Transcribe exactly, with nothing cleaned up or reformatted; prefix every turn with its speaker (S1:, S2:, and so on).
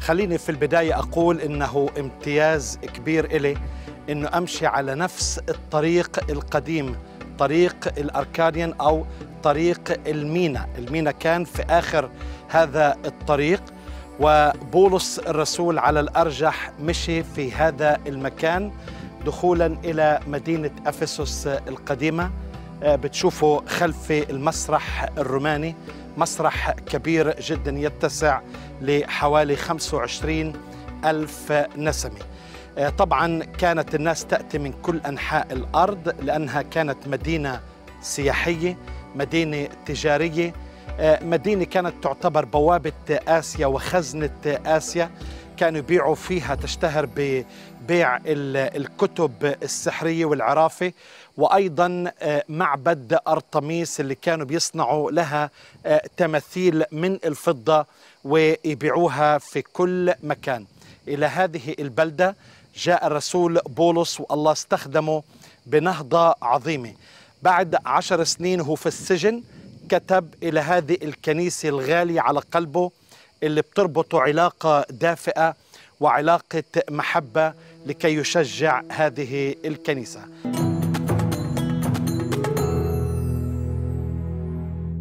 S1: خليني في البداية أقول إنه امتياز كبير إلي إنه أمشي على نفس الطريق القديم، طريق الأركاديان أو طريق المينا. المينا كان في آخر هذا الطريق، وبولس الرسول على الأرجح مشي في هذا المكان دخولا إلى مدينة أفسس القديمة. بتشوفوا خلفي المسرح الروماني، مسرح كبير جدا يتسع لحوالي خمسة وعشرين ألف نسمة. طبعا كانت الناس تأتي من كل أنحاء الأرض لأنها كانت مدينة سياحية، مدينة تجارية، مدينة كانت تعتبر بوابة آسيا وخزنة آسيا. كانوا يبيعوا فيها، تشتهر ببيع الكتب السحرية والعرافة، وأيضا معبد أرطميس اللي كانوا بيصنعوا لها تماثيل من الفضة ويبيعوها في كل مكان. إلى هذه البلدة جاء الرسول بولس والله استخدمه بنهضة عظيمة. بعد عشر سنين هو في السجن كتب إلى هذه الكنيسة الغالية على قلبه اللي بتربطه علاقة دافئة وعلاقة محبة لكي يشجع هذه الكنيسة.